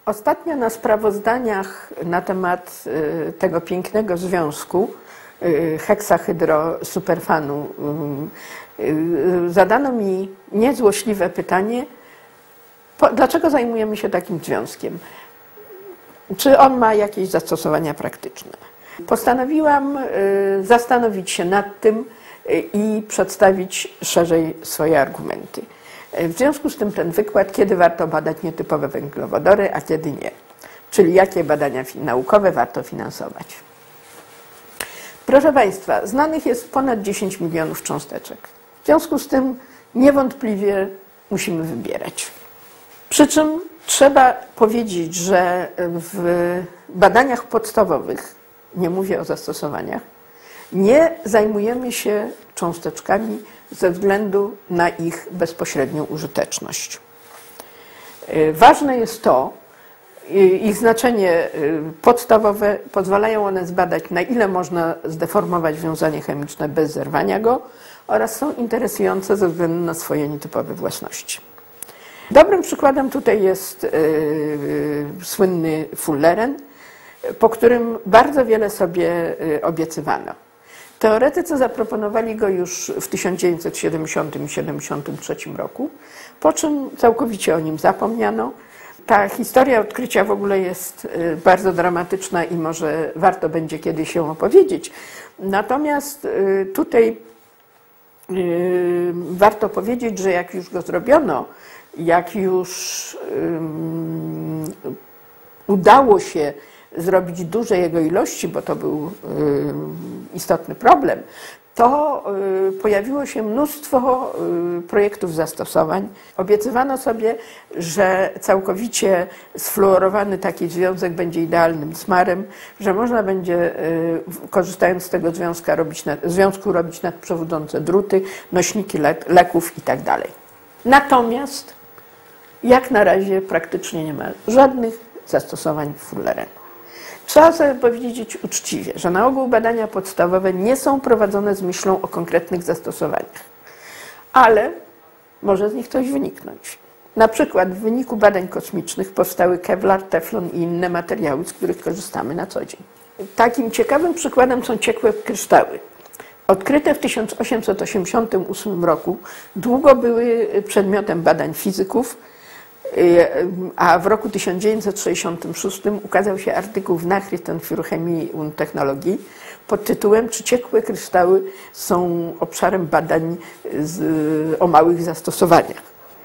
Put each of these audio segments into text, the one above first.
Ostatnio na sprawozdaniach na temat tego pięknego związku heksahydrosuperfanu zadano mi niezłośliwe pytanie, dlaczego zajmujemy się takim związkiem? Czy on ma jakieś zastosowania praktyczne? Postanowiłam zastanowić się nad tym i przedstawić szerzej swoje argumenty. W związku z tym ten wykład, kiedy warto badać nietypowe węglowodory, a kiedy nie. Czyli jakie badania naukowe warto finansować. Proszę Państwa, znanych jest ponad 10 milionów cząsteczek. W związku z tym niewątpliwie musimy wybierać. Przy czym trzeba powiedzieć, że w badaniach podstawowych, nie mówię o zastosowaniach, nie zajmujemy się cząsteczkami ze względu na ich bezpośrednią użyteczność. Ważne jest to, ich znaczenie podstawowe, pozwalają one zbadać, na ile można zdeformować wiązanie chemiczne bez zerwania go oraz są interesujące ze względu na swoje nietypowe własności. Dobrym przykładem tutaj jest słynny fulleren, po którym bardzo wiele sobie obiecywano. Teoretycy zaproponowali go już w 1970 i 1973 roku, po czym całkowicie o nim zapomniano. Ta historia odkrycia w ogóle jest bardzo dramatyczna i może warto będzie kiedyś ją opowiedzieć. Natomiast tutaj warto powiedzieć, że jak już go zrobiono, jak już udało się zrobić duże jego ilości, bo to był istotny problem, to pojawiło się mnóstwo projektów zastosowań. Obiecywano sobie, że całkowicie sfluorowany taki związek będzie idealnym smarem, że można będzie, korzystając z tego związku, robić nadprzewodzące druty, nośniki leków itd. Natomiast jak na razie praktycznie nie ma żadnych zastosowań fullerenu. Trzeba sobie powiedzieć uczciwie, że na ogół badania podstawowe nie są prowadzone z myślą o konkretnych zastosowaniach, ale może z nich coś wyniknąć. Na przykład w wyniku badań kosmicznych powstały kevlar, teflon i inne materiały, z których korzystamy na co dzień. Takim ciekawym przykładem są ciekłe kryształy. Odkryte w 1888 roku, długo były przedmiotem badań fizyków, a w roku 1966 ukazał się artykuł w Nachrichten für Chemie und Technologie pod tytułem "Czy ciekłe kryształy są obszarem badań o małych zastosowaniach?".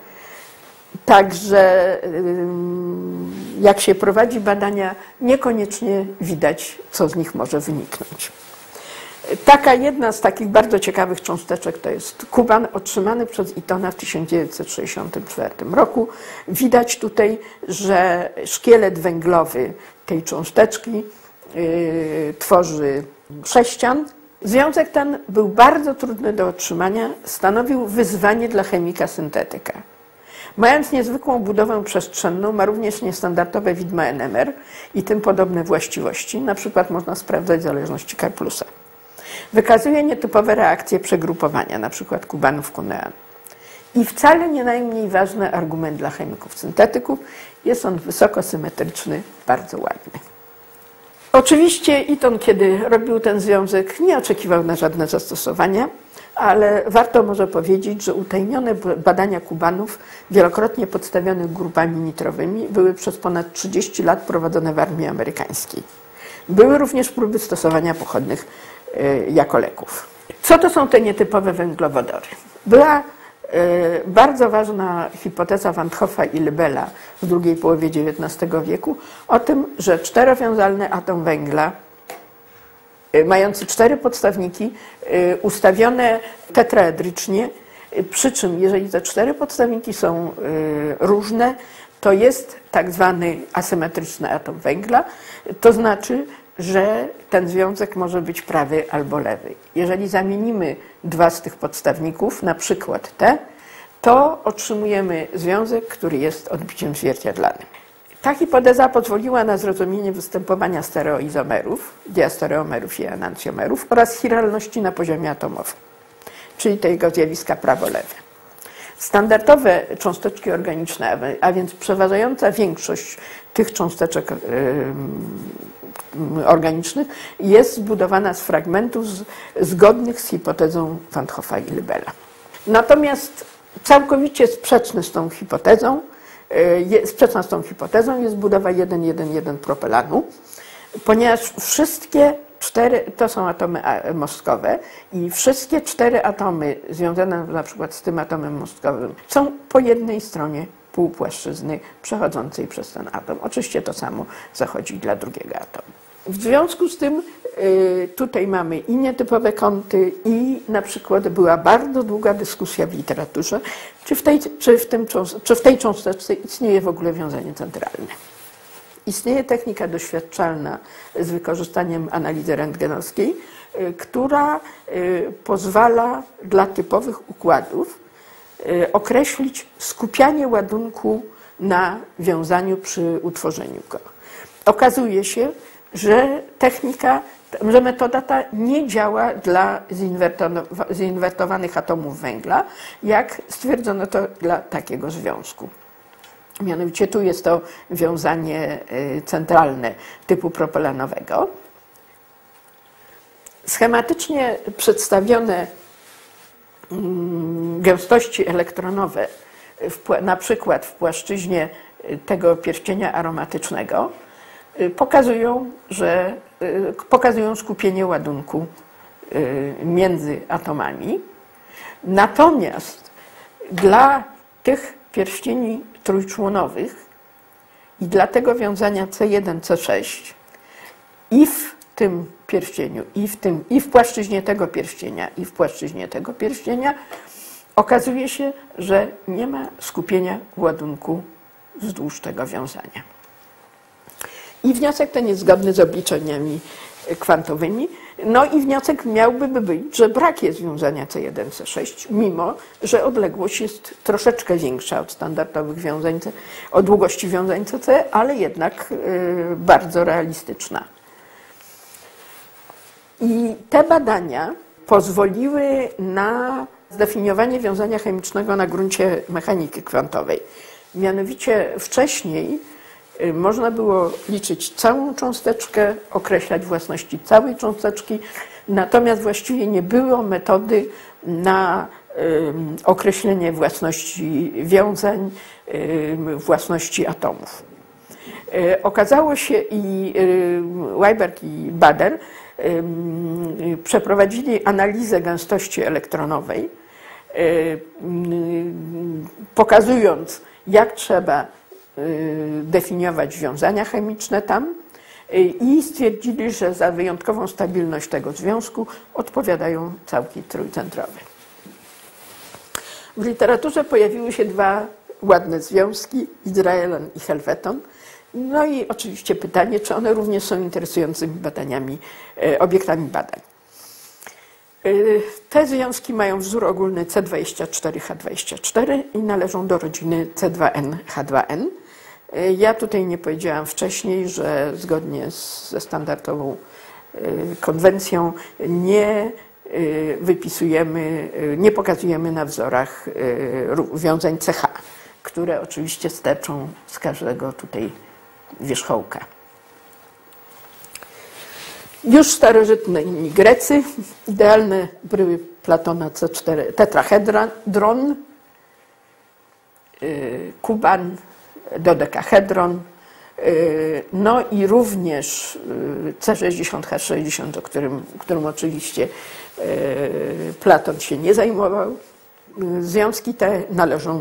Także jak się prowadzi badania, niekoniecznie widać, co z nich może wyniknąć. Jedna z takich bardzo ciekawych cząsteczek to jest kuban otrzymany przez Eatona w 1964 roku. Widać tutaj, że szkielet węglowy tej cząsteczki tworzy sześcian. Związek ten był bardzo trudny do otrzymania, stanowił wyzwanie dla chemika syntetyka. Mając niezwykłą budowę przestrzenną, ma również niestandardowe widma NMR i tym podobne właściwości. Na przykład można sprawdzać zależności Karplusa. Wykazuje nietypowe reakcje przegrupowania, np. kubanów kunean. I wcale nie najmniej ważny argument dla chemików syntetyków, jest on wysoko symetryczny, bardzo ładny. Oczywiście Eaton, kiedy robił ten związek, nie oczekiwał na żadne zastosowania, ale warto może powiedzieć, że utajnione badania kubanów, wielokrotnie podstawionych grupami nitrowymi, były przez ponad 30 lat prowadzone w armii amerykańskiej. Były również próby stosowania pochodnych jako leków. Co to są te nietypowe węglowodory? Była bardzo ważna hipoteza Van 't Hoffa i Lebela w drugiej połowie XIX wieku o tym, że czterowiązalny atom węgla mający 4 podstawniki ustawione tetraedrycznie, przy czym jeżeli te 4 podstawniki są różne, to jest tak zwany asymetryczny atom węgla, to znaczy, że ten związek może być prawy albo lewy. Jeżeli zamienimy 2 z tych podstawników, na przykład te, to otrzymujemy związek, który jest odbiciem zwierciadlanym. Ta hipoteza pozwoliła na zrozumienie występowania stereoizomerów, diastereomerów i enantiomerów oraz chiralności na poziomie atomowym, czyli tego zjawiska prawo-lewe. Standardowe cząsteczki organiczne, a więc przeważająca większość tych cząsteczek organicznych jest zbudowana z fragmentów zgodnych z hipotezą Van't Hoffa i Libela. Natomiast całkowicie sprzeczna z tą hipotezą jest budowa 1,1,1 propelanu, ponieważ wszystkie 4, to są atomy mostkowe i wszystkie 4 atomy związane na przykład z tym atomem mostkowym są po jednej stronie półpłaszczyzny przechodzącej przez ten atom. Oczywiście to samo zachodzi dla drugiego atomu. W związku z tym tutaj mamy i nietypowe kąty i na przykład była bardzo długa dyskusja w literaturze, czy w tej cząsteczce istnieje w ogóle wiązanie centralne. Istnieje technika doświadczalna z wykorzystaniem analizy rentgenowskiej, która pozwala dla typowych układów określić skupianie ładunku na wiązaniu przy utworzeniu go. Okazuje się, że metoda ta nie działa dla zinwertowanych atomów węgla, jak stwierdzono to dla takiego związku. Mianowicie tu jest to wiązanie centralne typu propelanowego. Schematycznie przedstawione gęstości elektronowe, na przykład w płaszczyźnie tego pierścienia aromatycznego, pokazują skupienie ładunku między atomami. Natomiast dla tych pierścieni trójczłonowych i dla tego wiązania C1-C6 i w tym pierścieniu, i w płaszczyźnie tego pierścienia, i w płaszczyźnie tego pierścienia okazuje się, że nie ma skupienia ładunku wzdłuż tego wiązania. I wniosek ten jest zgodny z obliczeniami kwantowymi. No i wniosek miałby być, że brak jest wiązania C1-C6, mimo że odległość jest troszeczkę większa od standardowych wiązań, od długości wiązań CC, ale jednak bardzo realistyczna. I te badania pozwoliły na zdefiniowanie wiązania chemicznego na gruncie mechaniki kwantowej. Mianowicie wcześniej można było liczyć całą cząsteczkę, określać własności całej cząsteczki, natomiast właściwie nie było metody na określenie własności wiązań, własności atomów. Okazało się i Weinberg i Bader przeprowadzili analizę gęstości elektronowej, pokazując, jak trzeba definiować wiązania chemiczne tam i stwierdzili, że za wyjątkową stabilność tego związku odpowiadają całki trójcentrowe. W literaturze pojawiły się 2 ładne związki, Israelan i Helveton. No i oczywiście pytanie, czy one również są interesującymi obiektami badań. Te związki mają wzór ogólny C24H24 i należą do rodziny C2N-H2N. Ja tutaj nie powiedziałam wcześniej, że zgodnie ze standardową konwencją nie pokazujemy na wzorach wiązań CH, które oczywiście sterczą z każdego tutaj wierzchołka. Już starożytni Grecy, idealne bryły Platona C4, tetrahedron, kuban, dodekahedron, no i również C60H60, którym oczywiście Platon się nie zajmował. Związki te należą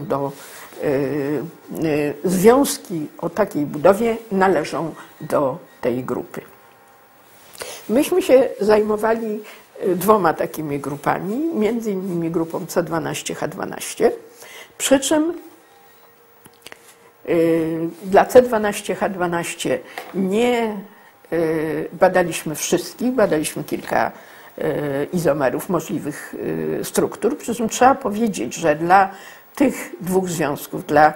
związki o takiej budowie należą do tej grupy. Myśmy się zajmowali 2 takimi grupami, między innymi grupą C12H12, przy czym dla C12H12 nie badaliśmy wszystkich, badaliśmy kilka izomerów możliwych struktur, przy czym trzeba powiedzieć, że dla tych 2 związków, dla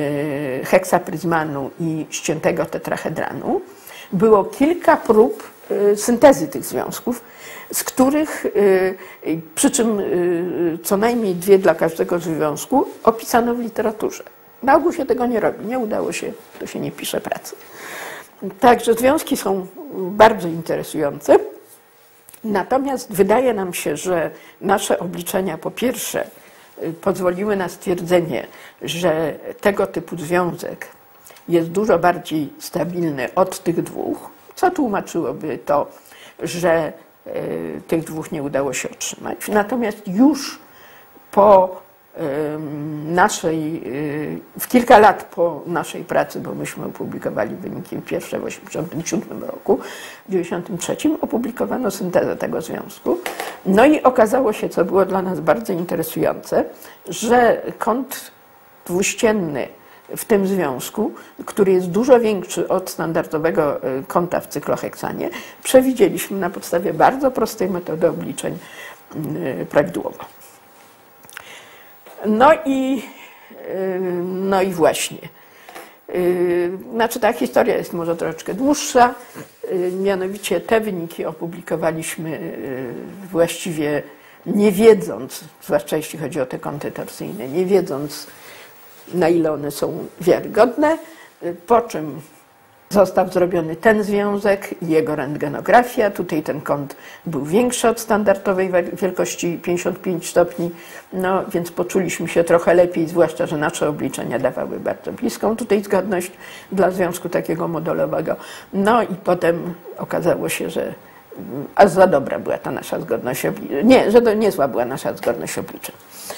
heksapryzmanu i ściętego tetrahedranu, było kilka prób syntezy tych związków, z których, przy czym co najmniej 2 dla każdego związku opisano w literaturze. Na ogół się tego nie robi, nie udało się, to się nie pisze pracy. Także związki są bardzo interesujące. Natomiast wydaje nam się, że nasze obliczenia po pierwsze pozwoliły na stwierdzenie, że tego typu związek jest dużo bardziej stabilny od tych 2, co tłumaczyłoby to, że tych 2 nie udało się otrzymać. Natomiast już po w kilka lat po naszej pracy, bo myśmy opublikowali wyniki pierwsze w 1987 roku, w 1993 opublikowano syntezę tego związku. No i okazało się, co było dla nas bardzo interesujące, że kąt dwuścienny w tym związku, który jest dużo większy od standardowego kąta w cykloheksanie, przewidzieliśmy na podstawie bardzo prostej metody obliczeń prawidłowo. No i właśnie. Znaczy ta historia jest może troszeczkę dłuższa, mianowicie te wyniki opublikowaliśmy właściwie nie wiedząc, zwłaszcza jeśli chodzi o te kąty torsyjne, nie wiedząc, na ile one są wiarygodne, po czym został zrobiony ten związek i jego rentgenografia. Tutaj ten kąt był większy od standardowej wielkości 55 stopni, no więc poczuliśmy się trochę lepiej, zwłaszcza, że nasze obliczenia dawały bardzo bliską tutaj zgodność dla związku takiego modelowego. No i potem okazało się, że aż za dobra była ta nasza zgodność obliczeń. Nie, że to niezła była nasza zgodność obliczeń.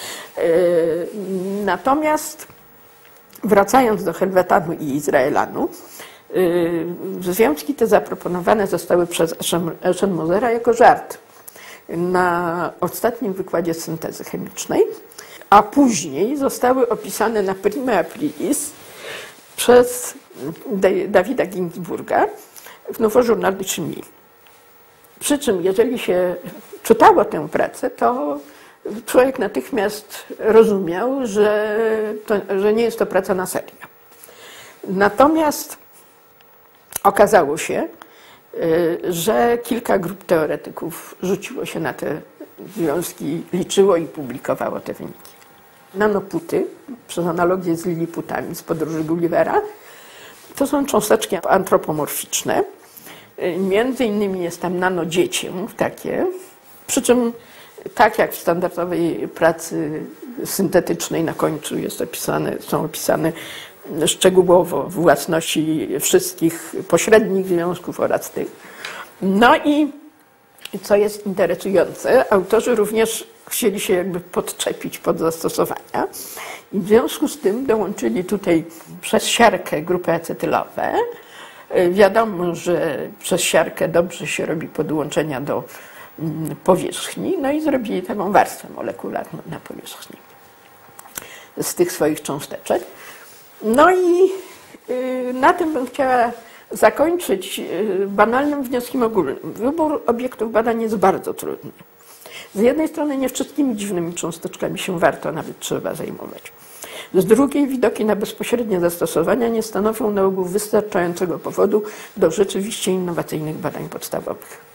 Natomiast wracając do Helvetanu i Izraelanu, związki te zaproponowane zostały przez Eschenmosera jako żart na ostatnim wykładzie syntezy chemicznej, a później zostały opisane na prima aprilis przez Davida Ginzburga w Nouveau Journal de Chimie. Przy czym, jeżeli się czytało tę pracę, to człowiek natychmiast rozumiał, że nie jest to praca na serio. Natomiast okazało się, że kilka grup teoretyków rzuciło się na te związki, liczyło i publikowało te wyniki. Nanoputy, przez analogię z liliputami z podróży Gullivera, to są cząsteczki antropomorficzne. Między innymi jest tam nanodziecię takie, przy czym tak jak w standardowej pracy syntetycznej na końcu są opisane szczegółowo własności wszystkich pośrednich związków oraz tych. No i co jest interesujące, autorzy również chcieli się jakby podczepić pod zastosowania i w związku z tym dołączyli tutaj przez siarkę grupy acetylowe. Wiadomo, że przez siarkę dobrze się robi podłączenia do powierzchni, no i zrobili taką warstwę molekularną na powierzchni z tych swoich cząsteczek. No i na tym bym chciała zakończyć banalnym wnioskiem ogólnym. Wybór obiektów badań jest bardzo trudny. Z jednej strony nie wszystkimi dziwnymi cząsteczkami się warto, nawet trzeba zajmować. Z drugiej widoki na bezpośrednie zastosowania nie stanowią na ogół wystarczającego powodu do rzeczywiście innowacyjnych badań podstawowych.